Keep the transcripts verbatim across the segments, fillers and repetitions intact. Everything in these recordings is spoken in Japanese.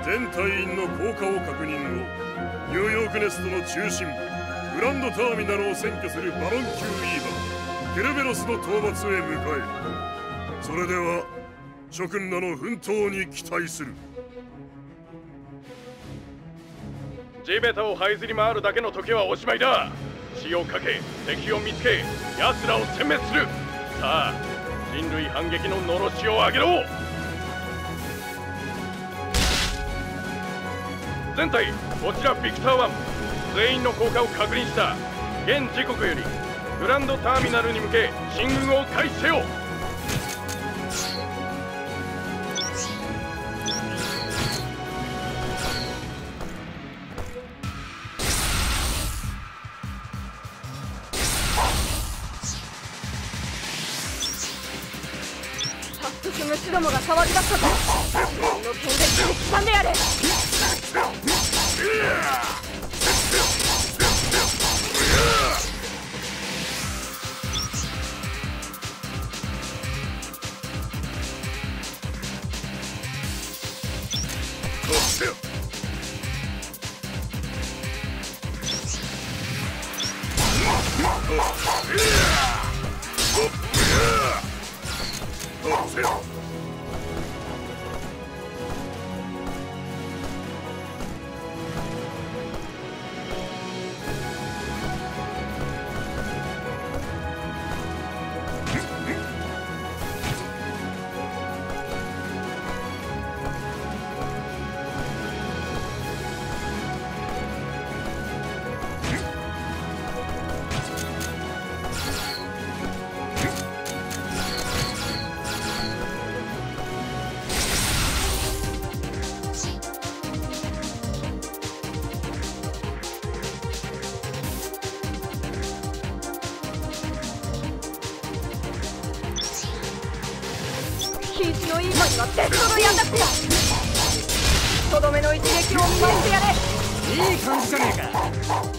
全隊員の降下を確認後、ニューヨークネストの中心部グランドターミナルを占拠するバロン級イーバーケルベロスの討伐へ向かえる。それでは諸君らの奮闘に期待する。 地べたを這いずり回るだけの時はおしまいだ。血をかけ敵を見つけ奴らを殲滅する。さあ人類反撃ののろしを上げろ。全隊こちらビクターワン、全員の降下を確認した。現時刻よりグランドターミナルに向け進軍を開始せよ。 虫どもが騒ぎ出したぞ。自分の剣で掴んでやれ。瀕死のイーバにはデッドの矢だってや。とどめの一撃を見舞ってやれ。いい感じじゃねえか。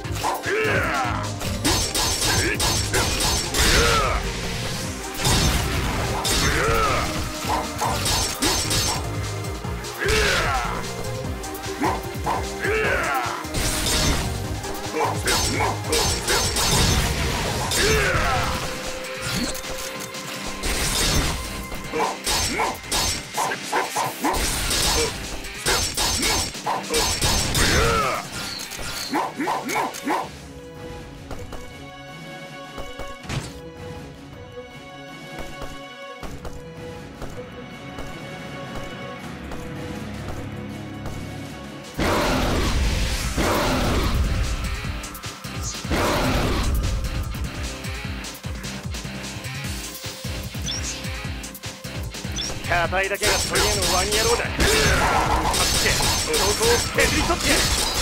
硬いだけが取り柄のワニ野郎だ。走って証拠を削り取ってやる。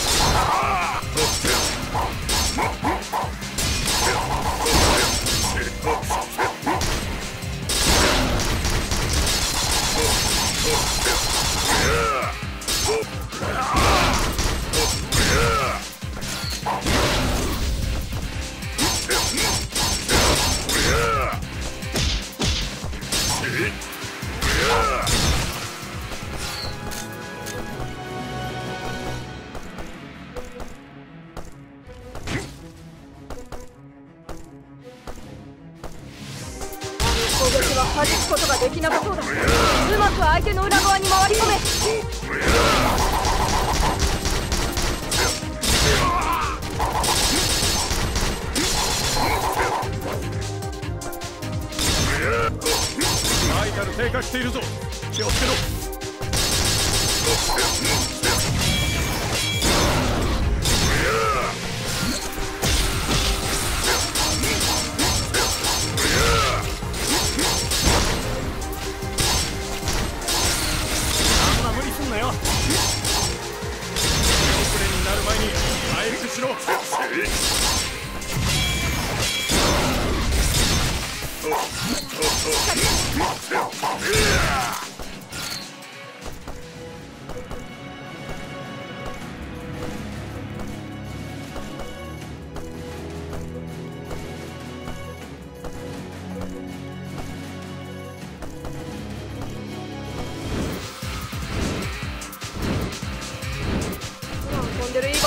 攻撃は弾くことができなさそうだ。うまく相手の裏側に回り込め。バイタル低下しているぞ。気をつけろ。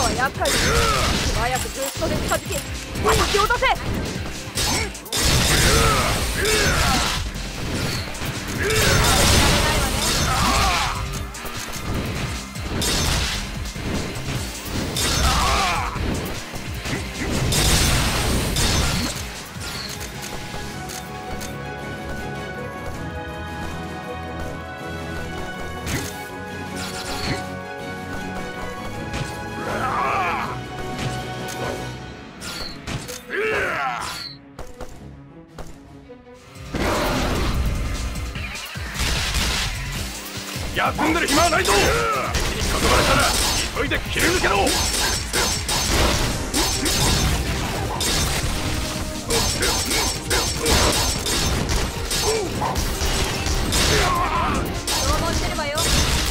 は厄介です。素早くブーストで近づき叩き落とせ。 休んでる暇はないぞ。敵に囲まれたら急いで切り抜けろ。 消耗してればよ。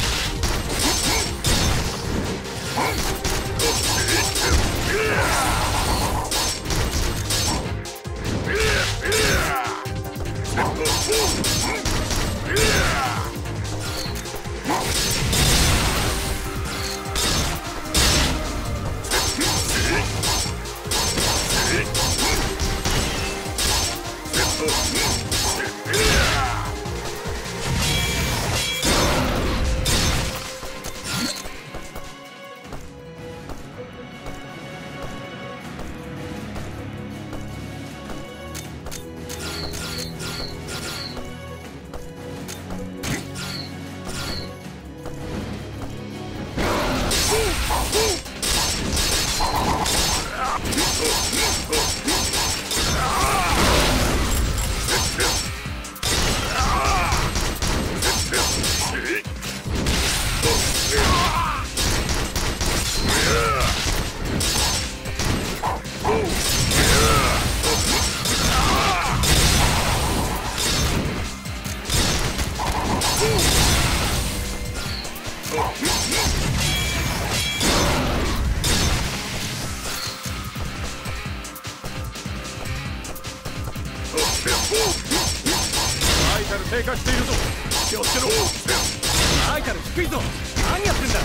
バイタル低下しているぞ。気をつけろ。バイタル低いぞ。何やってんだ。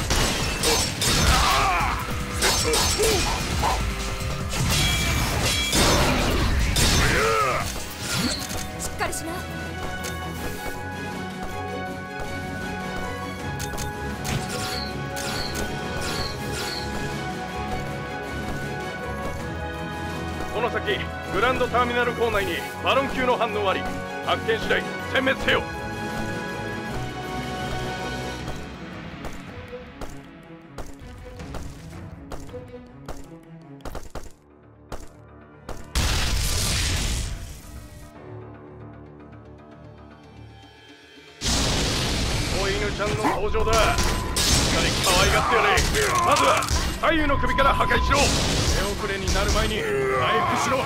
しっかりしな。 この先グランドターミナル構内にバロン級の反応あり。発見次第殲滅せよ。子犬ちゃんの登場だ。しっかり可愛がってやれ。まずは左右の首から破壊しろ。手遅れになる前に回復しろ。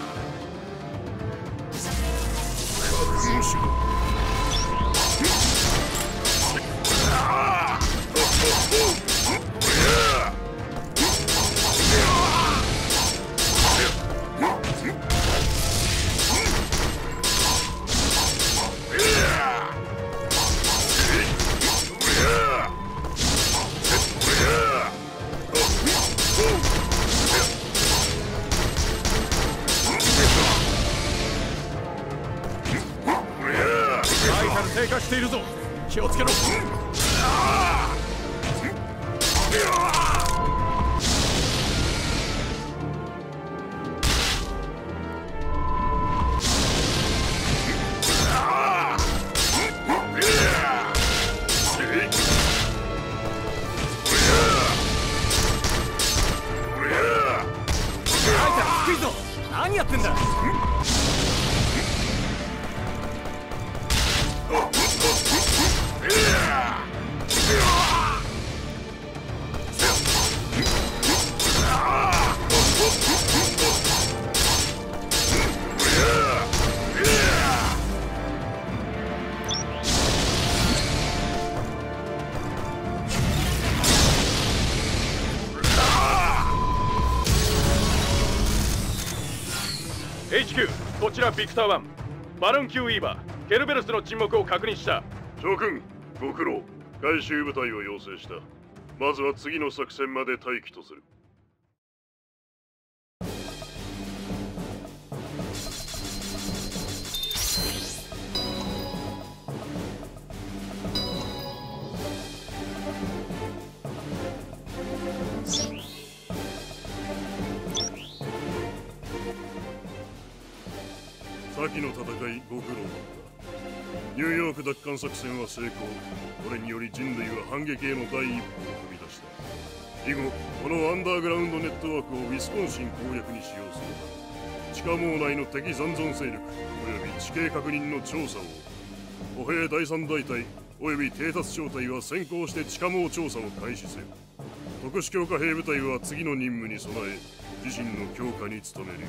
低下しているぞ。気をつけろ。低いぞ。何やってんだ。エイチキュー こちらビクターワン。バロン級ウィーバーケルベロスの沈黙を確認した。 諸君ご苦労。回収部隊を要請した。まずは次の作戦まで待機とする。 先の戦いご苦労だった。ニューヨーク奪還作戦は成功。これにより人類は反撃への第一歩を踏み出した。以後このアンダーグラウンドネットワークをウィスコンシン攻略に使用する。地下網内の敵残存勢力および地形確認の調査を。歩兵第三大隊および偵察小隊は先行して地下網調査を開始せよ。特殊強化兵部隊は次の任務に備え自身の強化に努めるよ。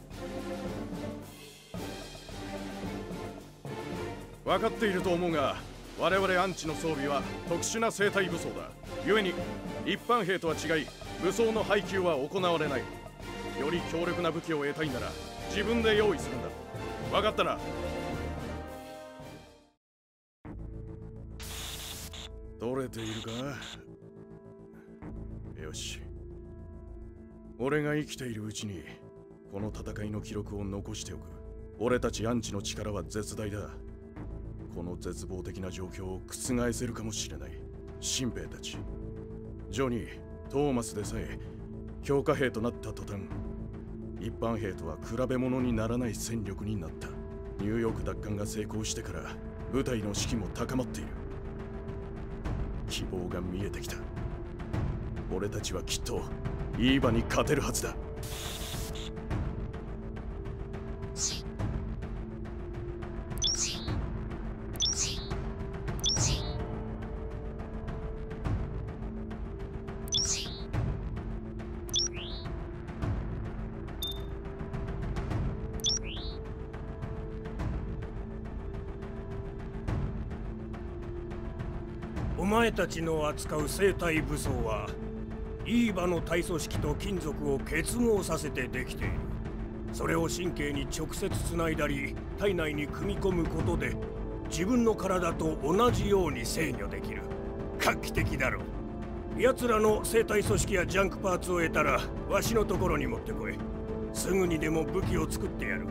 分かっていると思うが、我々アンチの装備は特殊な生体武装だ。故に一般兵とは違い武装の配給は行われない。より強力な武器を得たいなら自分で用意するんだ。分かったな。取れているか。よし、俺が生きているうちにこの戦いの記録を残しておく。俺たちアンチの力は絶大だ。この絶望的な状況を覆せるかもしれない。新兵たち、ジョニー、トーマスでさえ強化兵となった途端、一般兵とは比べ物にならない戦力になった。ニューヨーク奪還が成功してから部隊の士気も高まっている。希望が見えてきた。俺たちはきっとイーバに勝てるはずだ。 お前たちの扱う生体武装はイーバの体組織と金属を結合させてできている。それを神経に直接つないだり体内に組み込むことで自分の体と同じように制御できる。画期的だろう。奴らの生体組織やジャンクパーツを得たらわしのところに持ってこい。すぐにでも武器を作ってやる。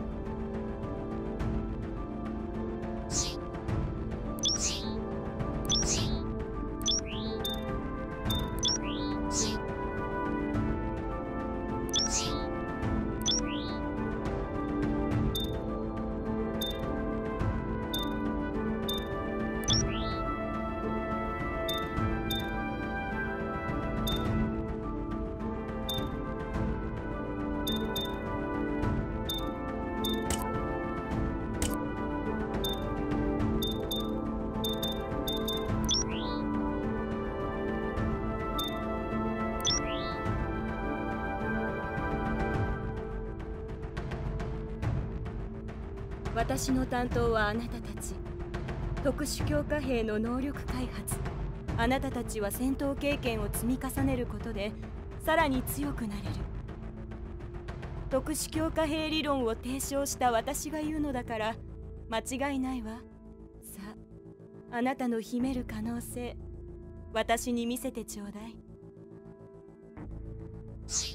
私の担当はあなたたち。特殊強化兵の能力開発。あなたたちは戦闘経験を積み重ねることでさらに強くなれる。特殊強化兵理論を提唱した私が言うのだから間違いないわ。さあ、あなたの秘める可能性、私に見せてちょうだい。